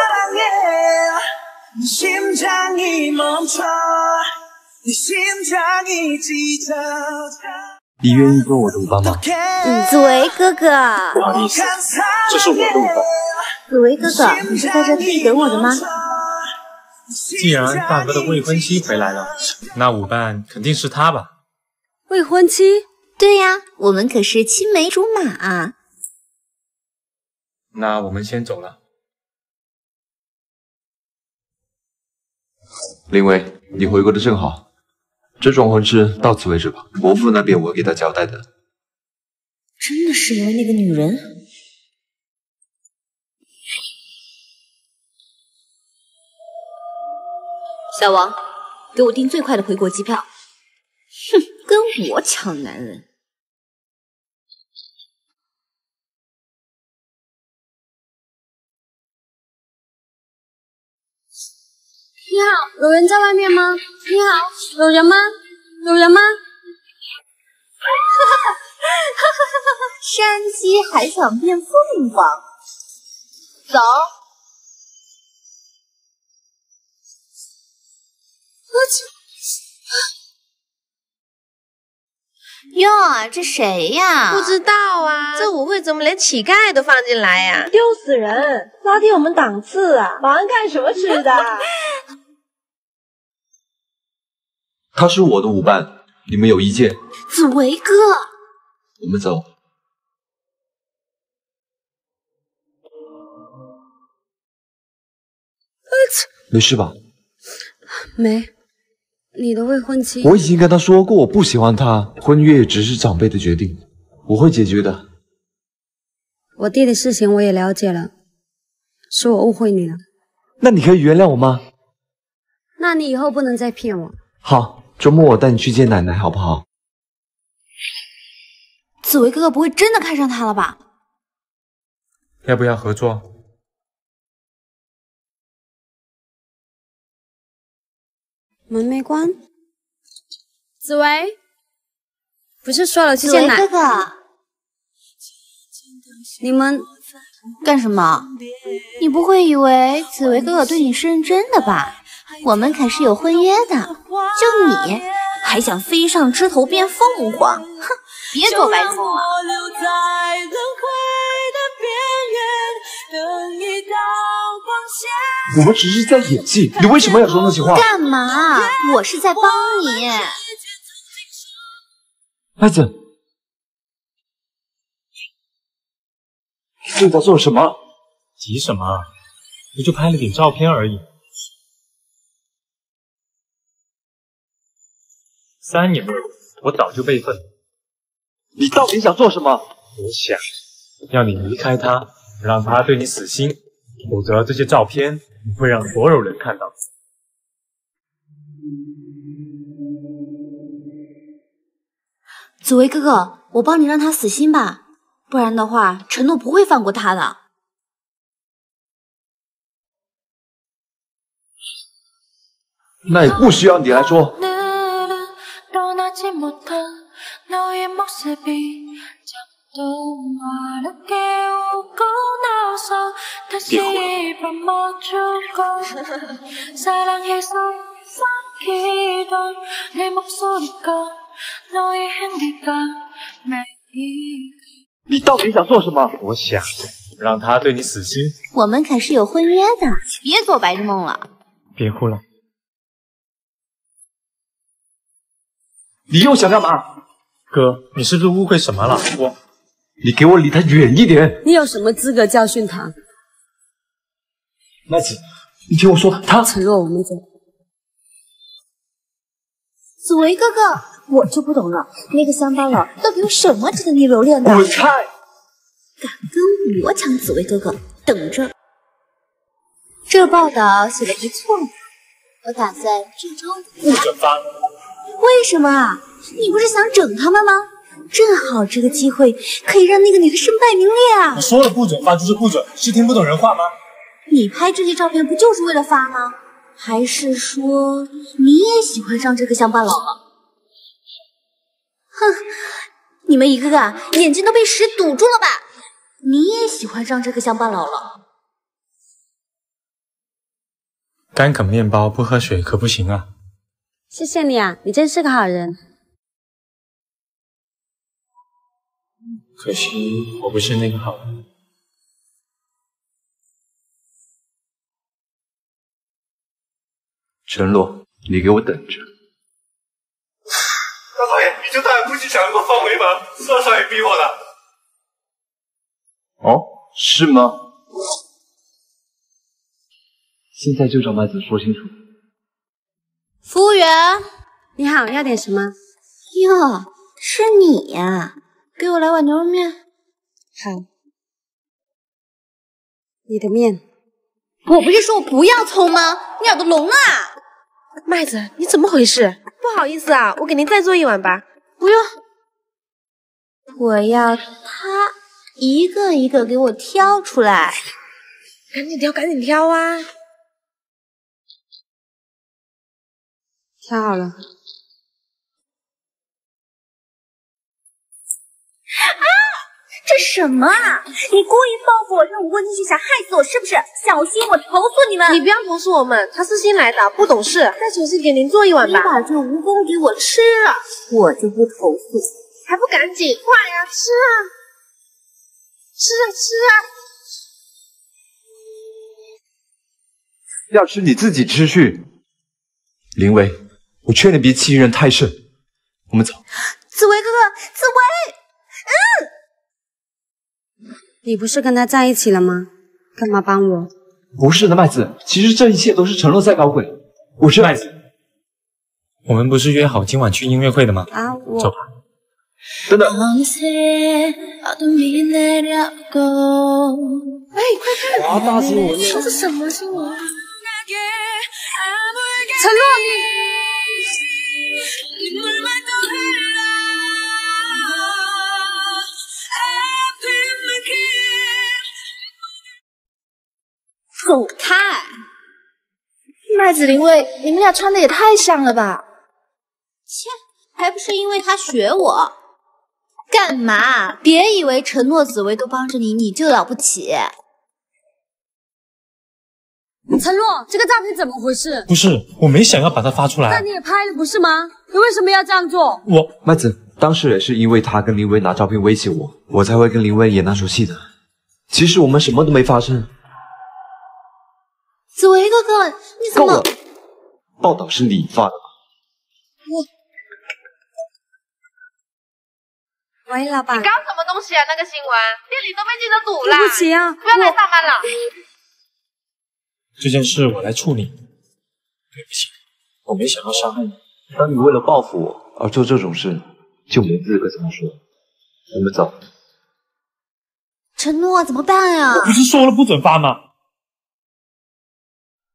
你愿意做我的舞伴吗？ 嗯，紫薇哥哥， 不好意思，这是我的舞伴。 紫薇哥哥，你是在这地等我的吗？ 既然大哥的未婚妻回来了，那舞伴肯定是他吧？ 未婚妻？ 对呀，我们可是青梅竹马啊。 那我们先走了。 林薇，你回国的正好，这桩婚事到此为止吧。伯父那边我给他交代的。 真的是因为那个女人？小王，给我订最快的回国机票。哼，跟我抢男人。 你好，有人在外面吗？你好，有人吗？有人吗？ 山鸡还想变凤凰？走。哟，这谁呀？ 不知道啊，这舞会怎么连乞丐都放进来呀？ 丢死人！拉低我们档次啊！忙干什么吃的？ 他是我的舞伴，你们有意见？ 紫薇哥， 我们走。没事吧？ 没。你的未婚妻， 我已经跟他说过我不喜欢他，婚约也只是长辈的决定，我会解决的。 我弟的事情我也了解了，是我误会你了。 那你可以原谅我吗？ 那你以后不能再骗我。 好，周末我带你去见奶奶，好不好？ 紫薇哥哥不会真的看上他了吧？ 要不要合作？ 门没关。紫薇，不是说了去见奶？ 紫薇哥哥， 你们干什么？你不会以为紫薇哥哥对你是认真的吧？我们可是有婚约的。就你还想飞上枝头变凤凰？哼，别做白凤了。 我们只是在演戏，你为什么要说那些话？ 干嘛？我是在帮你。 麦子，你在做什么？ 急什么？不就拍了点照片而已。三年了，我早就备份。 你到底想做什么？ 我想要你离开他，让他对你死心。 否则这些照片会让所有人看到。 紫薇哥哥，我帮你让他死心吧，不然的话，承诺不会放过他的。 那也不需要你来说。 别哭你到底想做什么？ 我想让他对你死心。 我们可是有婚约的，别做白日梦了。 别哭了。 你又想干嘛？ 哥，你是不是误会什么了？我， 你给我离他远一点。 你有什么资格教训他？ 麦子，你听我说，他承诺我们走。 紫薇哥哥，我就不懂了，那个乡巴佬到底有什么值得你留恋的？ 滚开！ 敢跟我抢紫薇哥哥，等着！这报道写的不错，我打算这周不准发。 为什么啊？你不是想整他们吗？正好这个机会可以让那个女的身败名裂啊！ 我说了不准发就是不准，是听不懂人话吗？ 你拍这些照片不就是为了发吗？还是说你也喜欢上这个乡巴佬了？哼，你们一个个眼睛都被屎堵住了吧？你也喜欢上这个乡巴佬了？ 干啃面包不喝水可不行啊！ 谢谢你啊，你真是个好人。 可惜我不是那个好人。 陈洛，你给我等着！ 大少爷，你就大胆不去想给我放回吧，是二少爷逼我的。 哦，是吗？现在就找麦子说清楚。 服务员， 你好，要点什么？ 哟，是你呀！给我来碗牛肉面。 好。你的面。 我不是说我不要葱吗？你耳朵聋了啊？ 麦子，你怎么回事？不好意思啊，我给您再做一碗吧。 不用，我要他一个一个给我挑出来。 赶紧挑，赶紧挑啊！ 挑好了。 啊！这什么啊！你故意报复我，让我混进去想害死我是不是？小心我投诉你们！ 你不要投诉我们，他是新来的，不懂事。再重新给您做一碗吧。 你把这蜈蚣给我吃了，我就不投诉。 还不赶紧，快呀，吃啊！吃啊吃啊！ 要吃你自己吃去。林薇，我劝你别欺人太甚。我们走。 紫薇哥哥，紫薇，嗯。 你不是跟他在一起了吗？干嘛帮我？ 不是的，麦子，其实这一切都是陈洛在搞鬼。我是麦子，我们不是约好今晚去音乐会的吗？ 啊，我走吧。 等等。 哎，快看！ 哇，大新闻！ 这是什么新闻？ 陈洛， 走开！ 麦子林薇，你们俩穿的也太像了吧？ 切，还不是因为他学我。干嘛？别以为承诺紫薇都帮着你，你就了不起。 陈洛，这个照片怎么回事？ 不是，我没想要把它发出来。 那你也拍了不是吗？你为什么要这样做？ 我麦子，当时也是因为他跟林薇拿照片威胁我，我才会跟林薇演那出戏的。其实我们什么都没发生。 紫薇哥哥，你怎么？ 报道是你发的吧？ 我。 喂，老板。 你搞什么东西啊？那个新闻，店里都被记者堵了。 对不起啊， 不要来上班了。 这件事我来处理。对不起，我没想要伤害你。 当你为了报复我而做这种事，就没资格这么说。我们走。 承诺怎么办呀？ 我不是说了不准发吗？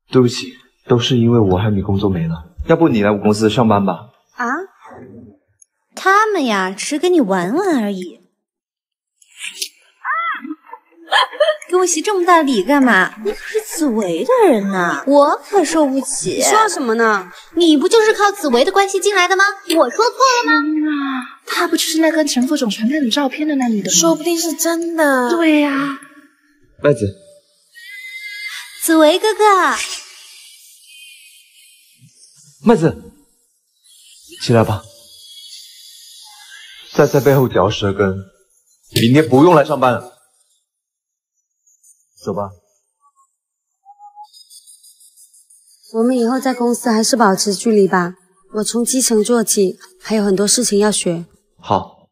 对不起，都是因为我害你工作没了。要不你来我公司上班吧？ 啊？他们呀，只是跟你玩玩而已。给我洗这么大的礼干嘛？你可是紫薇的人呐，我可受不起。 说什么呢？ 你不就是靠紫薇的关系进来的吗？我说错了吗？ 啊，她不就是那跟陈副总传给你照片的那女的吗？ 说不定是真的。 对呀、啊。 麦子， 紫薇哥哥， 麦子，起来吧。再在背后嚼舌根，明天不用来上班了。走吧。 我们以后在公司还是保持距离吧。我从基层做起，还有很多事情要学。 好。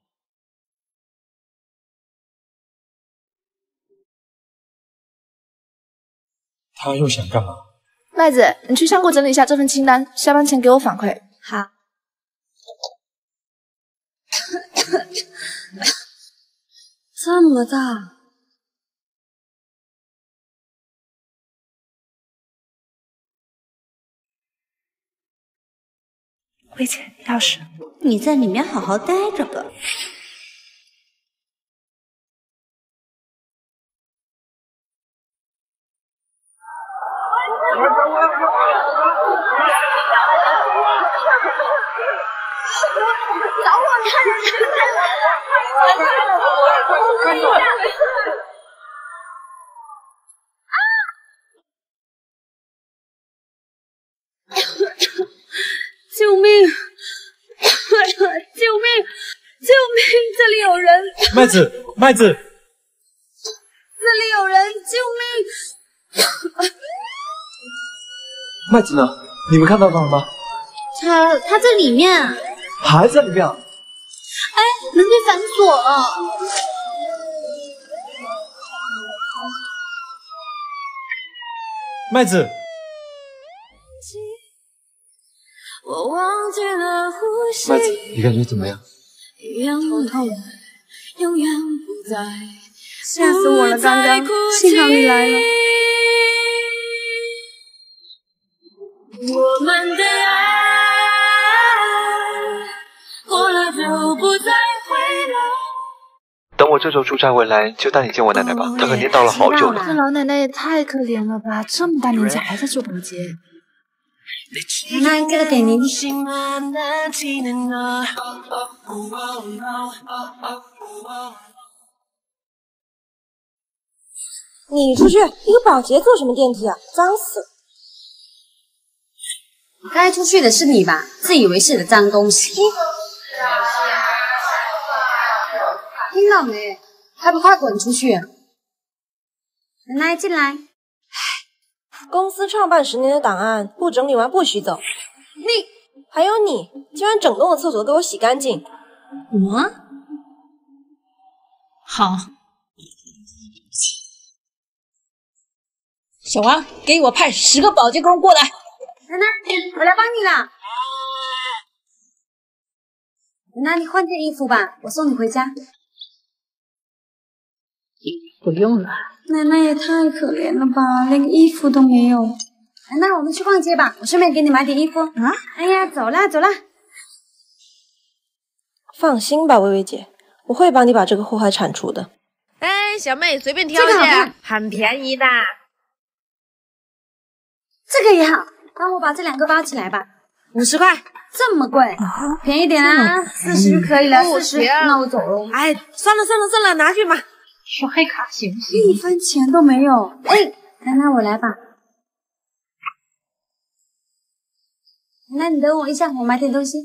他又想干嘛？ 麦子，你去仓库整理一下这份清单，下班前给我反馈。 好。这么大。 薇姐，钥匙。 你在里面好好待着吧。 找我救命！救命！救命！这里有人！ 麦子，麦子， 这里有人！救命！ 麦子呢？你们看到他了吗？ 他他在里面。 还在里面。 哎，门被反锁了。 麦子。 麦子，你感觉怎么样？ 痛，吓死我了！刚刚，幸好你来了。 我们的爱过了就不再回来。 等我这周出差回来，就带你见我奶奶吧，她肯定到了好久了。 这老奶奶也太可怜了吧，这么大年纪还在做保洁。 奶奶，这个给您。 你出去，一个保洁做什么电梯啊？脏死了！ 该出去的是你吧？自以为是的脏东西！听到没？还不快滚出去！奶奶进来。 公司创办十年的档案不整理完不许走。 你还有你，竟然整栋的厕所给我洗干净！ 我好。小王，给我派十个保洁工过来。 奶奶，我来帮你了。奶奶，你换件衣服吧，我送你回家。 不用了。 奶奶也太可怜了吧，连个衣服都没有。奶奶，我们去逛街吧，我顺便给你买点衣服。啊！哎呀，走啦走啦。 放心吧，薇薇姐，我会帮你把这个祸害铲除的。 哎，小妹随便挑一件，很便宜的。 这个也好，帮我把这两个包起来吧。五十块，这么贵，啊、便宜点啊，四十就可以了。四十，那我走了。 哎，算了算了算了，拿去吧。 刷黑卡行不行？ 一分钱都没有。哎，奶奶我来吧。奶奶你等我一下，我买点东西。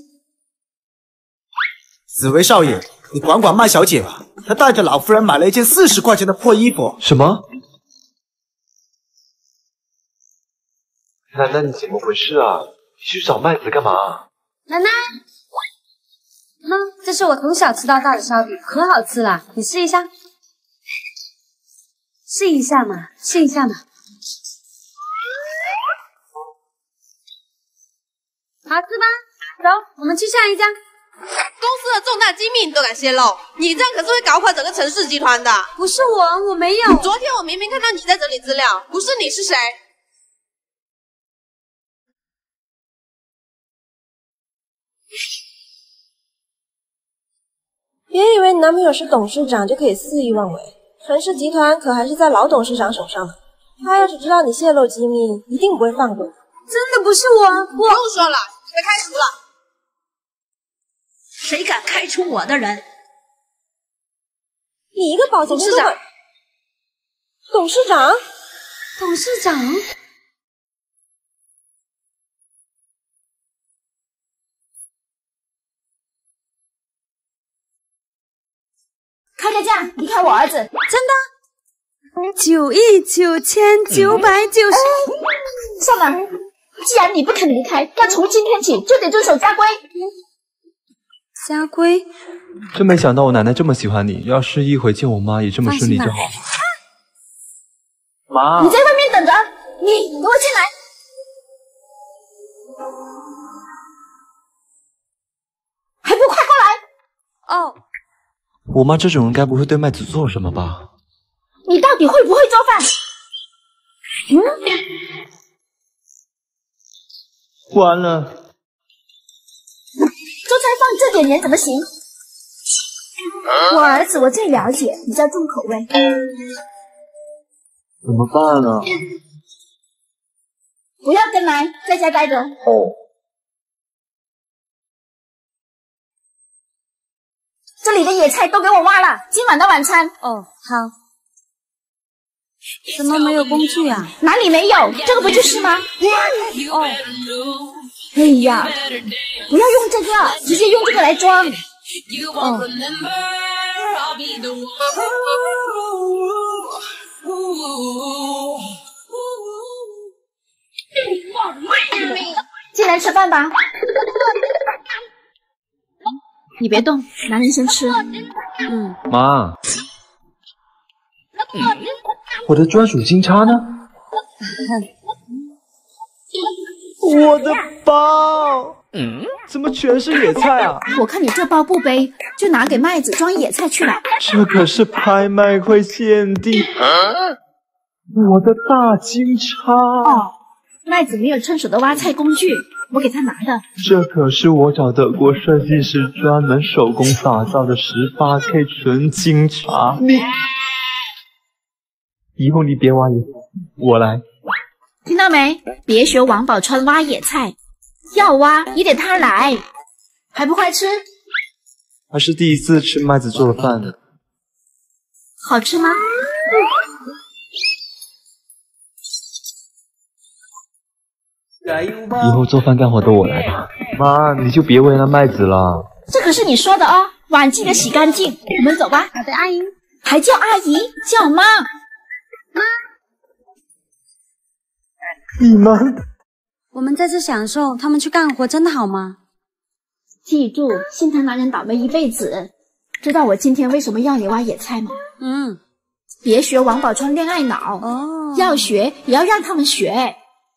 紫薇少爷，你管管麦小姐吧，她带着老夫人买了一件四十块钱的破衣服。 什么？奶奶，你怎么回事啊？你去找麦子干嘛？ 奶奶，喏，这是我从小吃到大的烧饼，可好吃了，你试一下。试一下嘛，试一下嘛。好吃吧？走，我们去下一家。 公司的重大机密你都敢泄露，你这样可是会搞垮整个陈氏集团的。 不是我，我没有。 昨天我明明看到你在整理资料，不是你是谁？ 别以为你男朋友是董事长就可以肆意妄为，陈氏集团可还是在老董事长手上呢。他要是知道你泄露机密，一定不会放过你。 真的不是我，我不用说了，被开除了。谁敢开除我的人？ 你一个保洁董事长， 董事长， 董事长。 开个价，离开我儿子！真的？九亿九千九百九十。 算了，既然你不肯离开，那从今天起就得遵守家规。 家规？ 真没想到我奶奶这么喜欢你，要是一回见我妈也这么顺利就好。妈， 你在外面等着，你给我进来。还不快过来！ 哦。 我妈这种人该不会对麦子做什么吧？ 你到底会不会做饭？嗯， 完了， 做菜放这点盐怎么行？我儿子我最了解，比较重口味。 怎么办呢？ 不要跟来，在家待着。 哦。 这里的野菜都给我挖了，今晚的晚餐。 哦，好。怎么没有工具啊？ 哪里没有？这个不就是吗？ 哦。 哎呀，不要用这个，直接用这个来装。 哦。 进来吃饭吧。你别动，男人先吃。 嗯， 妈，我的专属金叉呢？我的包，嗯，怎么全是野菜啊？ 我看你这包不背，就拿给麦子装野菜去了。 这可是拍卖会限定，我的大金叉。 哦，麦子没有趁手的挖菜工具。我给他拿的， 这可是我找德国设计师专门手工打造的十八 K 纯金茶。你以后你别挖野菜，我来。 听到没？别学王宝钏挖野菜，要挖也得他来。还不快吃？ 还是第一次吃麦子做的饭呢。 好吃吗？ 以后做饭干活都我来吧。妈，你就别为难麦子了。 这可是你说的哦，碗记得洗干净。我们走吧。 好的，阿姨。 还叫阿姨？叫妈。 妈。 你们？ 我们在这享受，他们去干活，真的好吗？ 记住，心疼男人倒霉一辈子。知道我今天为什么要你挖野菜吗？ 嗯。 别学王宝钏恋爱脑哦，要学也要让他们学。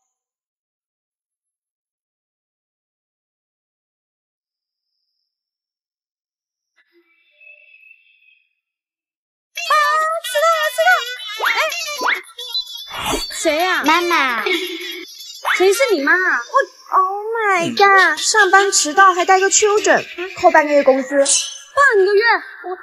谁呀、啊？ 妈妈。 谁是你妈啊？ 我 ，Oh my god！ 上班迟到还带个 children， 扣半个月工资。 半个月？我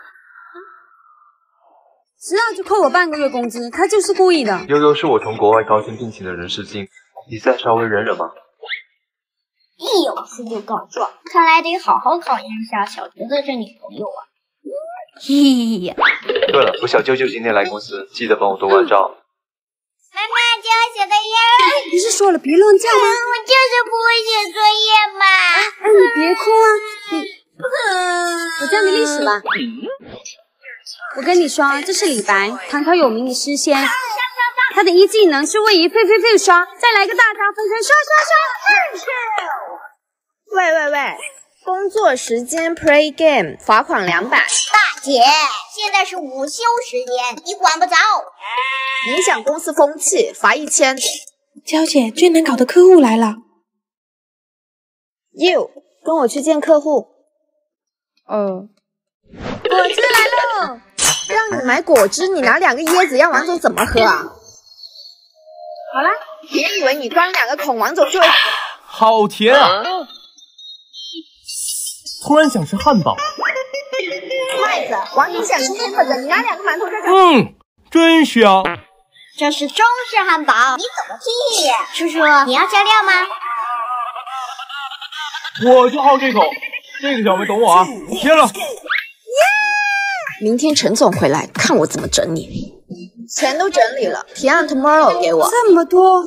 迟到就扣我半个月工资，他就是故意的。 悠悠是我从国外高薪聘请的人事经，你再稍微忍忍吧。 一有事就告状，看来得好好考验一下小侄子这女朋友啊。 嘿嘿嘿。 对了，我小舅舅今天来公司，记得帮我多关照。 妈妈教我写作业。 不是说了别乱叫吗？ 我就是不会写作业嘛。 哎，你别哭啊，你，我教你历史吧。我跟你说，这是李白，唐朝有名的诗仙，他的一技能是位移废废废刷，再来个大招分身刷刷刷。 喂喂喂，工作时间 play game， 罚款两百。 大姐，现在是午休时间，你管不着。 影响公司风气，罚一千。娇姐，最难搞的客户来了。You， 跟我去见客户。 哦。 果汁来喽！让你买果汁，你拿两个椰子，让王总怎么喝啊？好啦，别以为你装两个孔，王总就会。 好甜啊！突然想吃汉堡。 快麦子，王宁想吃黑粉的，你拿两个馒头这儿。 嗯，真香。 这是中式汉堡，你怎么地？叔叔，你要加料吗？ 我就好这口，这个小妹懂我啊，切了。 明天陈总回来，看我怎么整你。钱都整理了，提案 tomorrow 给我。 这么多。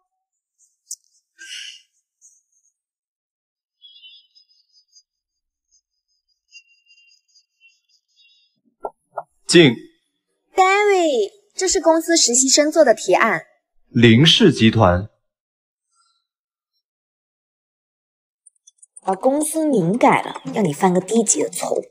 进。 David， 这是公司实习生做的提案。 林氏集团。 把公司名改了，让你犯个低级的错误。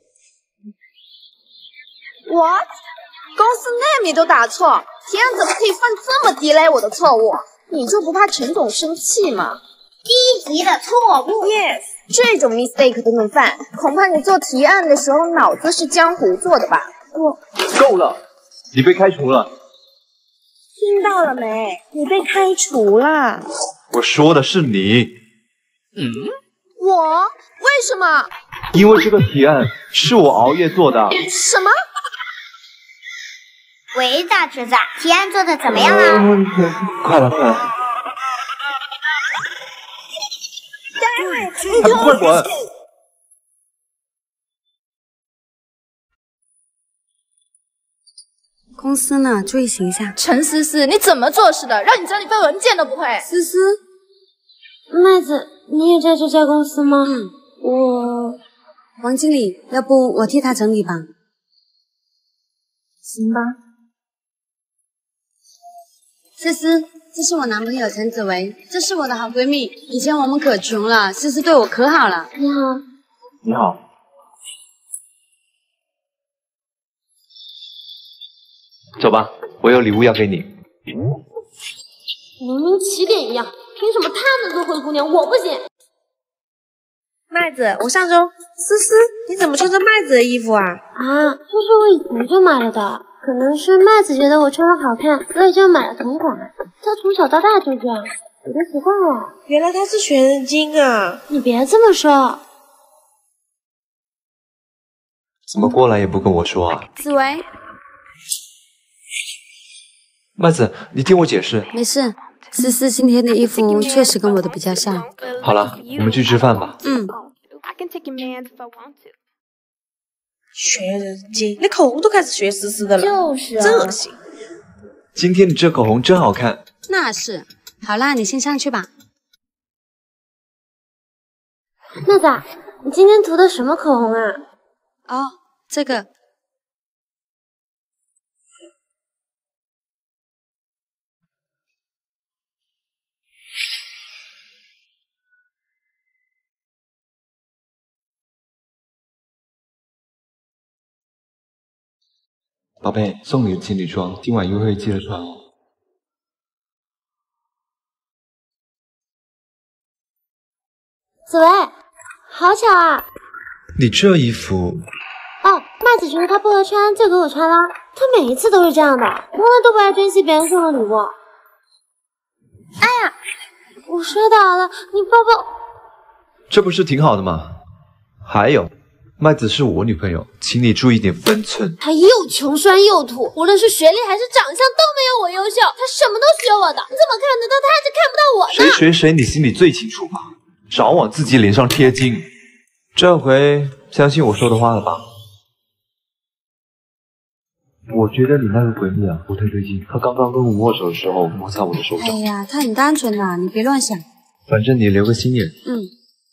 What？ 公司 name 你都打错，提案怎么可以犯这么低 level 的错误？你就不怕陈总生气吗？ 低级的错误 ，yes， 这种 mistake 都能犯，恐怕你做提案的时候脑子是浆糊做的吧？我够了，你被开除了。 听到了没？你被开除了。 我说的是你。 嗯，我为什么？ 因为这个提案是我熬夜做的。 什么？ 喂，大侄子，提案做的怎么样了？ 嗯、快了，快了。还不快滚！ 公司呢，注意形象。 陈思思，你怎么做事的？让你整理份文件都不会。 思思，麦子，你也在这家公司吗？嗯，我……王经理，要不我替他整理吧？ 行吧。 思思，这是我男朋友陈子维，这是我的好闺蜜。以前我们可穷了，思思对我可好了。你好。 你好。走吧，我有礼物要给你。 明明起点一样，凭什么她能做灰姑娘，我不行？ 麦子，我上周……思思，你怎么穿着麦子的衣服啊？ 啊，这是我以前就买了的。可能是麦子觉得我穿的好看，所以就买了同款。她从小到大就这样，我都习惯了。 原来她是学人精啊！ 你别这么说。 怎么过来也不跟我说啊？ 子维， 麦子，你听我解释。 没事，思思今天的衣服确实跟我的比较像。 好了，我们去吃饭吧。 嗯。 学人精，连口红都开始学思思的了， 就是啊， 真恶心。 今天你这口红真好看。 那是。好啦，你先上去吧。 娜子，你今天涂的什么口红啊？ 哦，这个。 宝贝，送你的情侣装，今晚约会记得穿哦。 子维，好巧啊！ 你这衣服…… 哦，麦子觉得它不合穿，就给我穿啦。她每一次都是这样的，从来都不爱珍惜别人送的礼物。哎呀，我摔倒了，你抱抱。 这不是挺好的吗？还有。麦子是我女朋友，请你注意点分寸。 她又穷酸又土，无论是学历还是长相都没有我优秀，她什么都学我的，你怎么看得到她，就看不到我呢？ 谁学谁，你心里最清楚吧？少往自己脸上贴金。这回相信我说的话了吧？我觉得你那个闺蜜啊不太对劲，她刚刚跟我握手的时候摩擦我的手掌。 哎呀，她很单纯的，你别乱想。 反正你留个心眼。 嗯。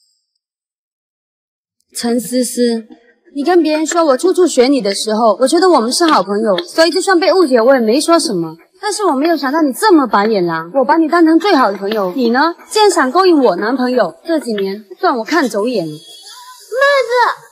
陈思思，你跟别人说我处处选你的时候，我觉得我们是好朋友，所以就算被误解，我也没说什么。但是我没有想到你这么白眼狼，我把你当成最好的朋友，你呢，竟然想勾引我男朋友，这几年算我看走眼了。妹子。